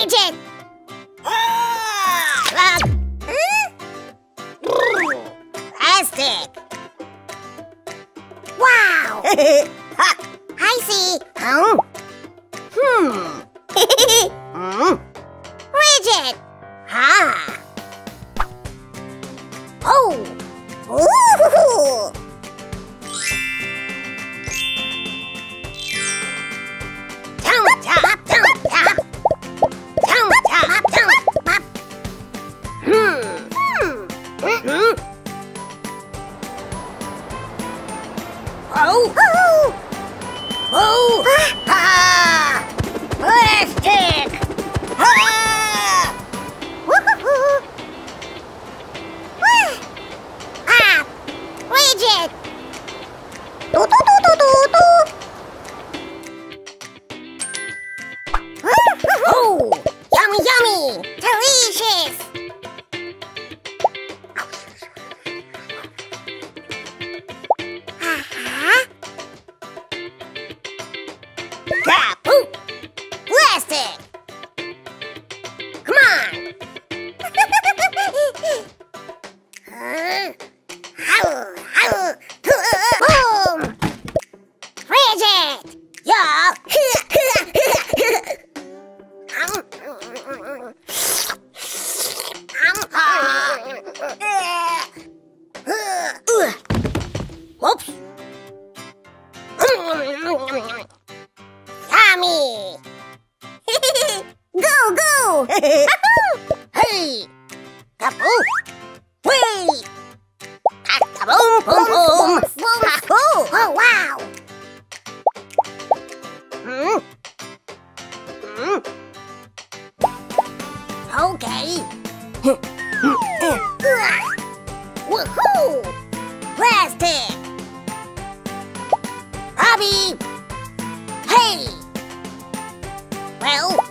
Rigid! Plastic! Wow! I see! Rigid! Oh! Ooh! Jump, jump, jump, jump! Jump, jump, jump, jump! Oh! Oh! Ah! Plastic! Ah! Woohoo! Ah! Rigid! Do do do do do do! Oh! Yummy yummy! Delicious! Kapoo! Plastic! Come on! Boom! Rigid! Yeah! Whoops! Yummy! Go, go! Hey! Kapoo! Wait! Boom, boom, boom! Boom! Oh, wow! Okay. Woohoo! Plastic! Bobby! Hey! Well?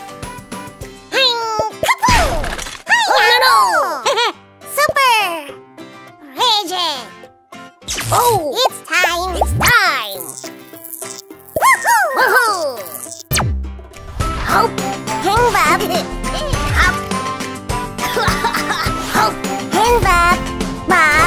Kapoo! Oh, no! Super! Rigid! Oh! It's time! It's time! Woohoo! Woohoo! Hop! Hang Bob! Hop! Hop! Hang Bob! Bob!